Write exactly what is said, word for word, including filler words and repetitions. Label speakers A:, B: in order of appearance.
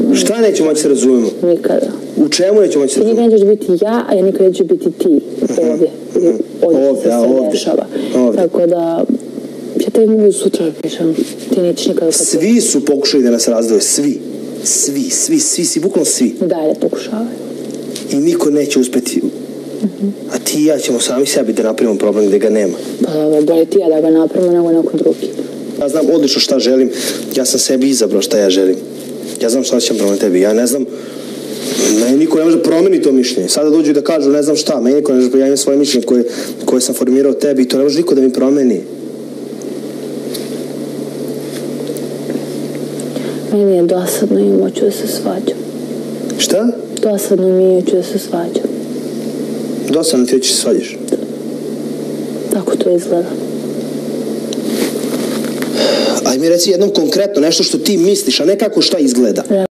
A: razumemo.
B: Šta nećemo moći se razumemo?
A: Nikada.
B: U čemu nećemo moći se razumemo?
A: Ti nikada nećeš biti ja, a ja nikada neću biti ti. Ovdje. Ovdje se sve dešava. Tako da, ja te mogu sutra pišem. Ti nećeš nikada...
B: Svi su pokušali da nas razdvoje. Svi. Svi, svi, svi, svi, bukvalno svi.
A: Dalje pokušavaju.
B: I niko neće uspeti. A ti i ja ćemo sami sebi da napravimo problem gde ga nema.
A: Pa dobro, bolje ti ja da ga napravimo nego neko drugi.
B: Ja znam odlično šta želim. Ja sam sebi izabrao šta ja želim. Ja znam šta ćem prema tebi. Ja ne znam... Meni niko ne može promeni to mišljenje. Sada dođu da kažu ne znam šta. Meni niko ne može, ja imam svoje mišljenje koje, koje sam formirao tebi i to ne može niko da mi promeni.
A: Meni je dosadno i moću da se svađam.
B: Šta?
A: Dosadno mi je ću da se svađam.
B: Dosadno ti će se svađaš?
A: Tako to izgleda.
B: Aj mi reci jednom konkretno nešto što ti misliš, a ne kako šta izgleda.